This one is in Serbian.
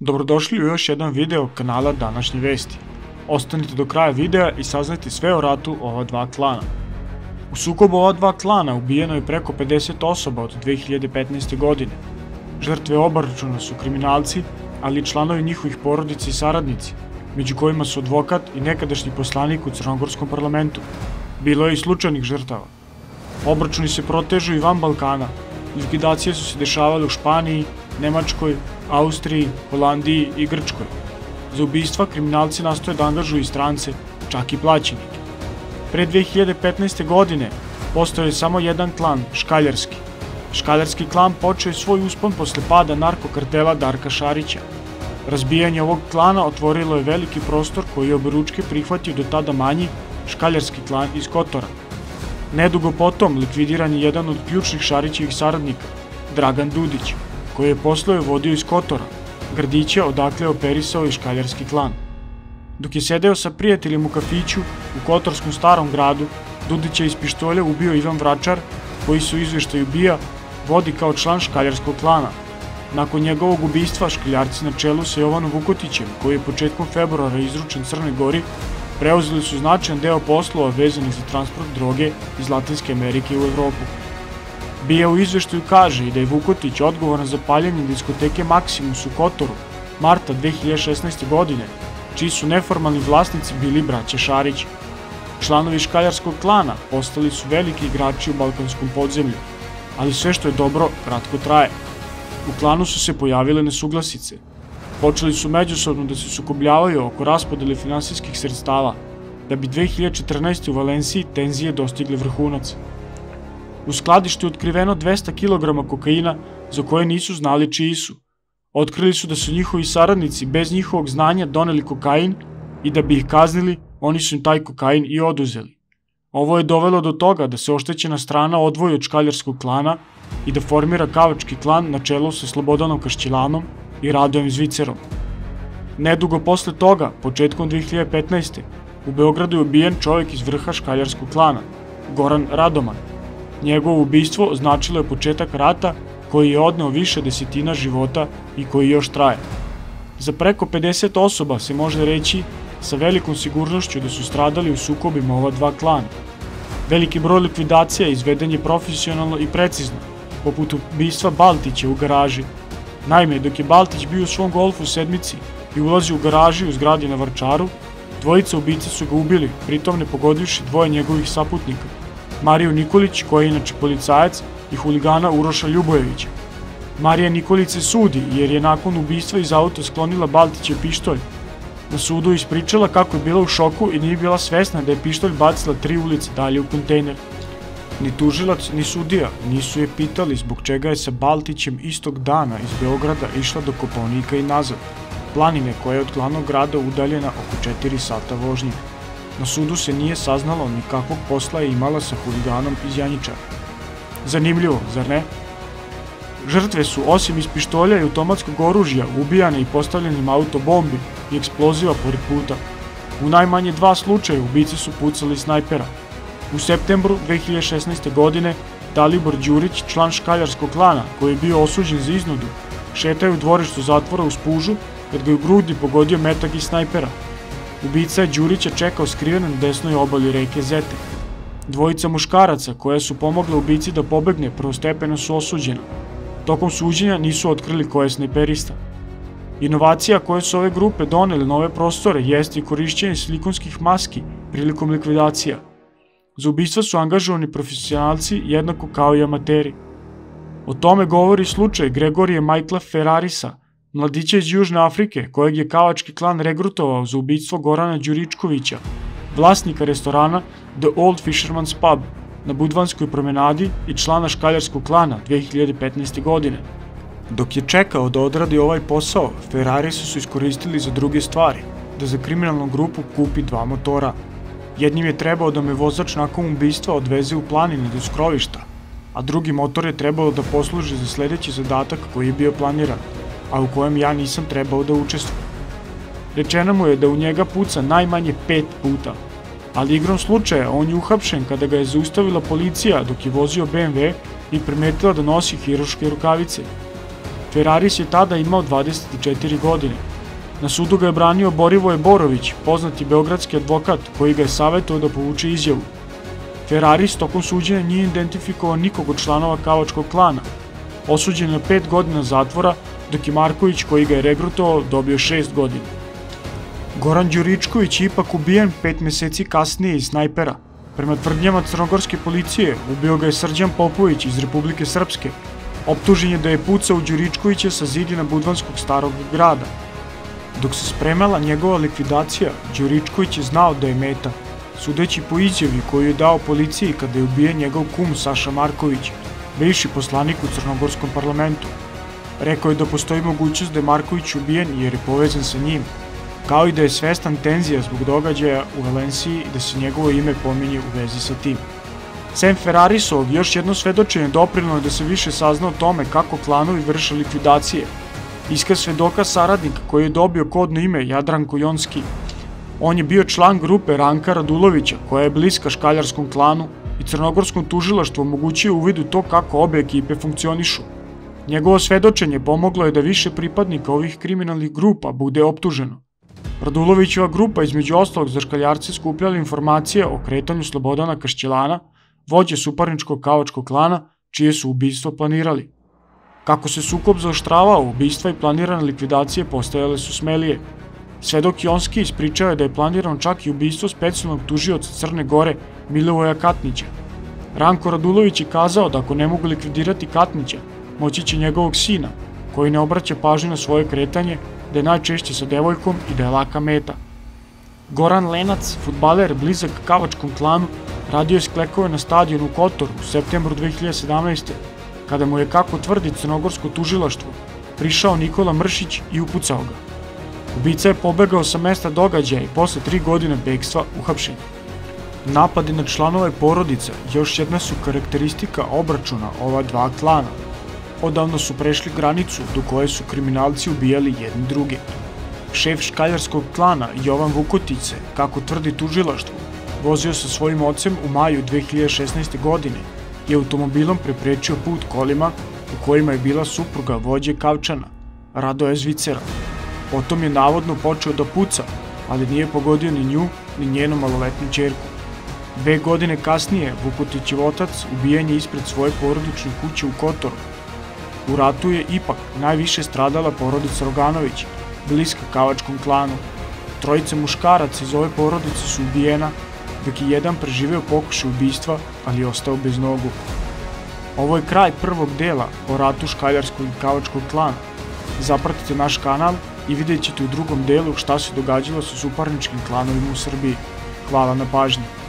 Dobrodošli u još jedan video kanala Današnje vesti. Ostanite do kraja videa i saznajte sve o ratu ova dva klana. U sukobu ova dva klana ubijeno je preko 50 osoba od 2015. godine. Žrtve obračuna su kriminalci, ali i članovi njihovih porodica i saradnici, među kojima su advokat i nekadašnji poslanik u crnogorskom parlamentu. Bilo je i slučajnih žrtava. Obračuni se protežu i van Balkana. Likvidacije su se dešavale u Španiji, Nemačkoj, Austriji, Holandiji i Grčkoj. Za ubistva kriminalci nastoje da angažuju i strance, čak i plaćenike. Pre 2015. godine postojao je samo jedan klan, Škaljarski. Škaljarski klan počeo je svoj uspon posle pada narkokartela Darka Šarića. Razbijanje ovog klana otvorilo je veliki prostor koji je oberučke prihvatio do tada manji Škaljarski klan iz Kotora. Nedugo potom likvidiran je jedan od ključnih Šarićevih saradnika, Dragan Dudić, koji je poslove vodio iz Kotora, gradića odakle je operisao i Škaljarski klan. Dok je sedeo sa prijateljem u kafiću u kotorskom starom gradu, Dudića iz pištolja ubio Ivan Vračar, koji se u izveštaju BIA vodi kao član Škaljarskog klana. Nakon njegovog ubistva Škaljarci na čelu sa Jovanom Vukotićem, koji je početkom februara izručen Crnoj Gori, preuzeli su značajan deo poslova vezanih za transport droge iz Latinske Amerike u Evropu. BIA u izveštaju kaže i da je Vukotić odgovoran za paljenje diskoteke Maximus u Kotoru marta 2016. godine, čiji su neformalni vlasnici bili braća Šarić. Članovi Škaljarskog klana postali su veliki igrači u balkanskom podzemlju, ali sve što je dobro kratko traje. U klanu su se pojavile nesuglasice. Počeli su međusobno da se sukobljavaju oko raspodele finansijskih sredstava, da bi 2014. u Valenciji tenzije dostigle vrhunac. U skladištu je otkriveno 200 kg kokaina za koje nisu znali čiji su. Otkrili su da su njihovi saradnici bez njihovog znanja doneli kokain i da bi ih kaznili, oni su im taj kokain i oduzeli. Ovo je dovelo do toga da se oštećena strana odvoji od Škaljarskog klana i da formira Kavački klan na čelu sa Slobodanom Kašćelanom i Radojem Zvicerom. Nedugo posle toga, početkom 2015. u Beogradu je ubijen čovjek iz vrha Škaljarskog klana, Goran Radoman. Njegovo ubistvo označilo je početak rata koji je odneo više desetina života i koji još traje. Za preko 50 osoba se može reći sa velikom sigurnošću da su stradali u sukobima ova dva klana. Veliki broj likvidacija izveden je profesionalno i precizno, poput ubistva Baltića u garaži. Naime, dok je Baltić bio u svom golfu sedmici i ulazio u garaži u zgradi na Vračaru, dvojica ubica su ga ubili, pritom ne pogodivši dvoje njegovih saputnika, Mariju Nikolić, koja je inače policajac, i huligana Uroša Ljubojevića. Marija Nikolić se sudi jer je nakon ubistva iz auta sklonila Baltićev pištolj. Na sudu je ispričala kako je bila u šoku i nije bila svesna da je pištolj bacila 3 ulice dalje u kontejner. Ni tužilac, ni sudija nisu je pitali zbog čega je sa Baltićem istog dana iz Beograda išla do Kopaonika i nazad, planine koja je od glavnog grada udaljena oko 4 sata vožnje. Na sudu se nije saznalo ni kakvog posla je imala sa huliganom iz Janjičara. Zanimljivo, zar ne? Žrtve su, osim iz pištolja i automatskog oružja, ubijane i postavljenim autobombi i eksploziva pored puta. U najmanje 2 slučaja ubice su pucali snajpera. U septembru 2016. godine Dalibor Đurić, član Škaljarskog klana, koji je bio osuđen za iznudu, šetao je u dvorištu zatvora u Spužu kad ga je u grudi pogodio metak iz snajpera. Ubica je Đurića čekao skriven na desnoj obali reke Zete. Dvojica muškaraca koja su pomogla ubici da pobegne prvostepeno su osuđena. Tokom suđenja nisu otkrili ko je snajperista. Inovacija koje su ove grupe donele na ove prostore jeste i korišćenje silikonskih maski prilikom likvidacija. Za ubistva su angažovani profesionalci jednako kao i amateri. O tome govori slučaj Gregorije Michaela Ferrarisa, mladića iz Južne Afrike, kojeg je Kavački klan regrutovao za ubistvo Gorana Đuričkovića, vlasnika restorana The Old Fisherman's Pub na Budvanskoj promenadi i člana Škaljarskog klana 2015. godine. Dok je čekao da odradi ovaj posao, Ferrarisi su iskoristili za druge stvari, da za kriminalnu grupu kupi 2 motora. Jednim je trebao da me vozač nakon ubistva odveze u planine do skrovišta, a drugi motor je trebalo da posluži za sledeći zadatak koji je bio planiran, a u kojem ja nisam trebao da učestvujem. Rečeno mu je da u njega puca najmanje 5 puta, ali igrom slučaja on je uhapšen kada ga je zaustavila policija dok je vozio BMW i primetila da nosi hiruške rukavice. Feraris je tada imao 24 godine. Na sudu ga je branio Borivoje Borović, poznati beogradski advokat koji ga je savjetovao da povuče izjavu. Feraris tokom suđenja nije identifikovao nikog od članova Kavačkog klana. Osuđen je na 5 godina zatvora, dok je Marković, koji ga je regrutovao, dobio 6 godina. Goran Đuričković je ipak ubijen 5 meseci kasnije iz snajpera. Prema tvrdnjama crnogorske policije, ubio ga je Srđan Popović iz Republike Srpske. Optužen je da je pucao u Đuričkovića sa zidina Budvanskog starog grada. Dok se spremala njegova likvidacija, Đuričković je znao da je meta, sudeći po izjavi koju je dao policiji kada je ubijen njegov kum Saša Marković, bivši poslanik u crnogorskom parlamentu. Rekao je da postoji mogućnost da je Marković ubijen jer je povezan sa njim, kao i da je svestan tenzija zbog događaja u Valenciji i da se njegovo ime pominje u vezi sa tim. Sem Ferarisovog, još jedno svedočenje doprinelo je da se više sazna o tome kako klanovi vrše likvidacije. Iskaz svedoka saradnika koji je dobio kodno ime Jadranko Jonski. On je bio član grupe Ranka Radulovića, koja je bliska škaljarskom klanu i crnogorskom tužilaštvu omogućio uvid u to kako obe ekipe funkcionišu. Njegovo svedočenje pomoglo je da više pripadnika ovih kriminalnih grupa bude optuženo. Radulovićeva grupa između ostalog za škaljarce skupljala informacije o kretanju Slobodana Kašćelana, vođe suparničkog Kavačkog klana, čije su ubistvo planirali. Kako se sukob zaoštravao, ubistva i planirane likvidacije postajale su smelije. Svedok Jonski ispričao je da je planirano čak i ubistvo specijalnog tužioca Crne Gore Milivoja Katnića. Ranko Radulović je kazao da ako ne mogu likvidirati Katnića, moći će njegovog sina, koji ne obraća pažnju na svoje kretanje, da je najčešće sa devojkom i da je laka meta. Goran Lenac, fudbaler blizak Kavačkom klanu, radio je sklekove na stadionu u Kotoru u septembru 2017. kada mu je, kako tvrdi crnogorsko tužilaštvo, prišao Nikola Mršić i upucao ga. Ubica je pobegao sa mesta događaja i posle 3 godine bekstva uhapšen. Napadi na članove porodica još jedna su karakteristika obračuna ova dva klana. Odavno su prešli granicu do koje su kriminalci ubijali jedni druge. Šef škaljarskog klana Jovan Vukotić, kako tvrdi tužilaštvo, vozio sa svojim ocem u maju 2016. godine i automobilom preprečio put kolima u kojima je bila supruga vođe Kavčana, Radoja Zvicera. Potom je navodno počeo da puca, ali nije pogodio ni nju, ni njenu maloletnu ćerku. 2 godine kasnije Vukotićev otac ubijen je ispred svoje porodične kuće u Kotoru. U ratu je ipak najviše stradala porodica Roganović, bliska Kavačkom klanu. 3 muškaraca iz ove porodice su ubijena, dok je jedan preživeo pokušaj ubistva, ali je ostao bez nogu. Ovo je kraj prvog dela o ratu škaljarskog i Kavačkog klana. Zapratite naš kanal i vidjet ćete u drugom delu šta se događalo sa suparničkim klanovima u Srbiji. Hvala na pažnji.